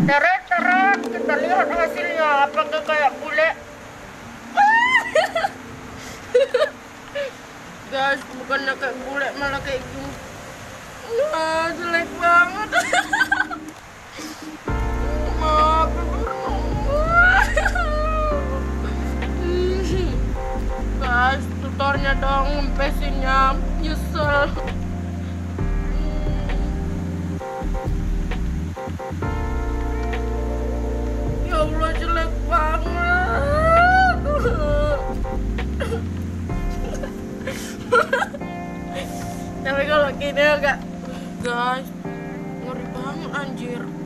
Teret, kita lihat hasilnya. Apakah kayak bule? Guys, bukannya kayak bule, malah kayak gini. Jelek banget. Maaf. Guys, tutornya dong, ngempesinnya. Nyesel. Ya Allah, jelek banget. Tapi kalau gini agak, guys, ngeri banget anjir.